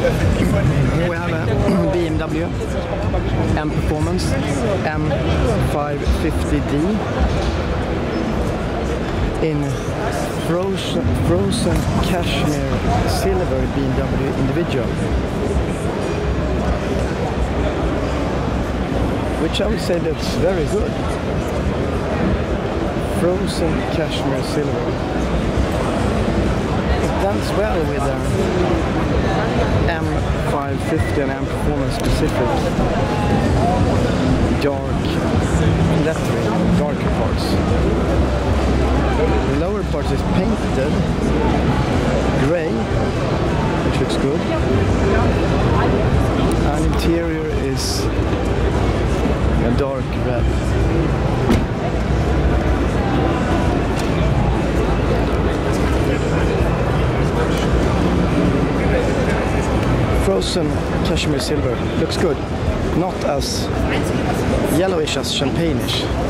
Here we have a BMW M Performance M550D in frozen cashmere silver BMW individual, which I would say looks very good. Frozen cashmere silver. It blends well with the M550 and M Performance specific dark lettering, darker parts. The lower part is painted grey, which looks good, and interior is a dark red. Frozen cashmere silver looks good, not as yellowish as champagne-ish.